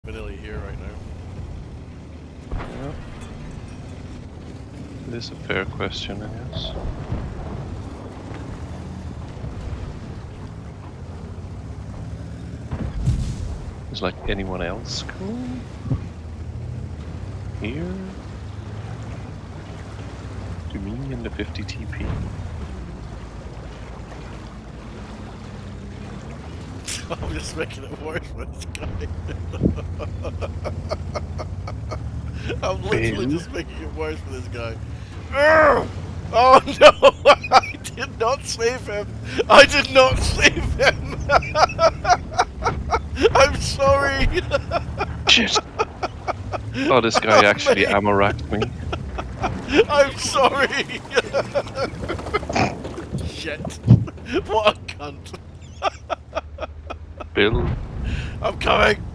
vanilla here right now. Yeah. It is a fair question, I guess. Is like anyone else cool? Here? To me in the 50 TP? I'm just making it worse for this guy. I'm literally Bill? just making it worse for this guy. Urgh! Oh no! I did not save him! I did not save him! I'm sorry! Shit! Oh, this guy actually mate. ammo-racked me. I'm sorry! Shit. What a cunt. Bill? I'm coming!